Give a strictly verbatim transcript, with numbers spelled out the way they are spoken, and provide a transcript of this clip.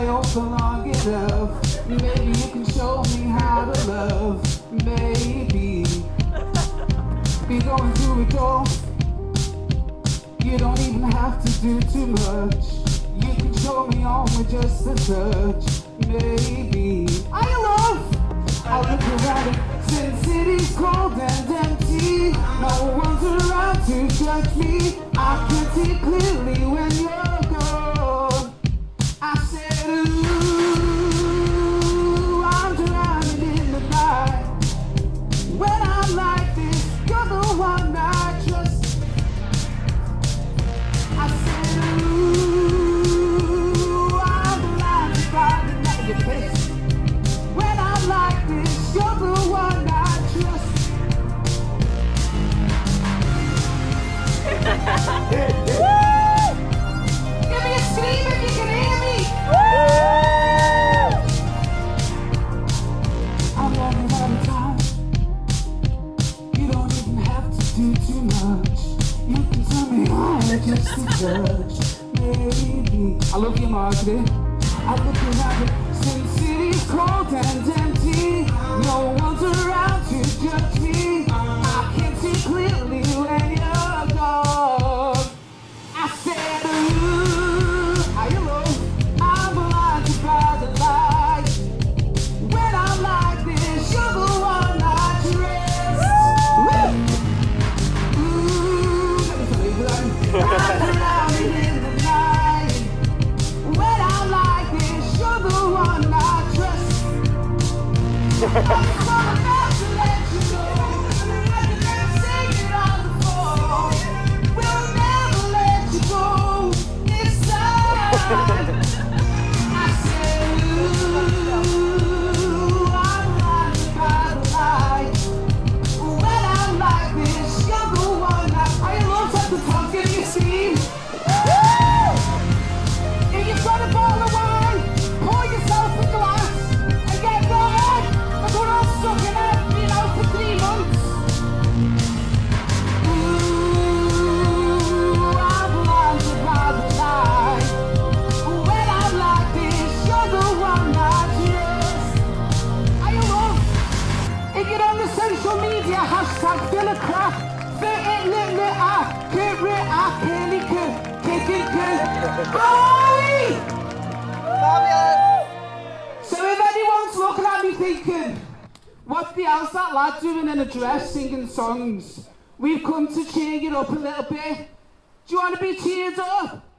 I hope for long enough. Maybe you can show me how to love. Maybe be going through it all. You don't even have to do too much. You can show me all with just a touch. Maybe I love. I look around it since city's cold and empty. No one's around to judge me. I can see clearly when you're gone. I said, ooh, I'm drowning in the night. When I'm like this, you're the one I trust. I said, ooh, I'm blinded by the night you kiss. When I'm like this, you're the one I trust. Woo! Give me a scream if you can hear me. Woo! I'm running out of time. You don't even have to do too much. You can tell me on just to judge. Maybe I love you, Margaret. I look around it since city's cold and empty. No one's around to judge me. I can see clearly when you're gone. I said, ooh, are you low? I'm blinded by the light. When I'm like this, you're the one I trust. Ooh, let me tell you, I'm drowning in the night. When I'm like this, you're the one I trust. I'm about to let you go. I can never sing it on the phone. We'll never let you go this time. I said, ooh, I'm blinded by the light. When I'm like this, you're the one I... Are you low at the top? Give me a scream. Woo! If you've got a bottle of wine, pour yourself a glass and get going. But we're all stuck in it, you know, for three months. Ooh, I'm blinded by the light. When I'm like this, you're the one I trust. Are you low? If you're on the social media, hashtag Filla Crack. Fit it, lit, lit, ah, kit, rit, ah, killy, kit, kick it, kit. Oi! So if anyone's looking at me thinking, what the hell's that lad doing in a dress singing songs? We've come to cheer you up a little bit. Do you want to be cheered up?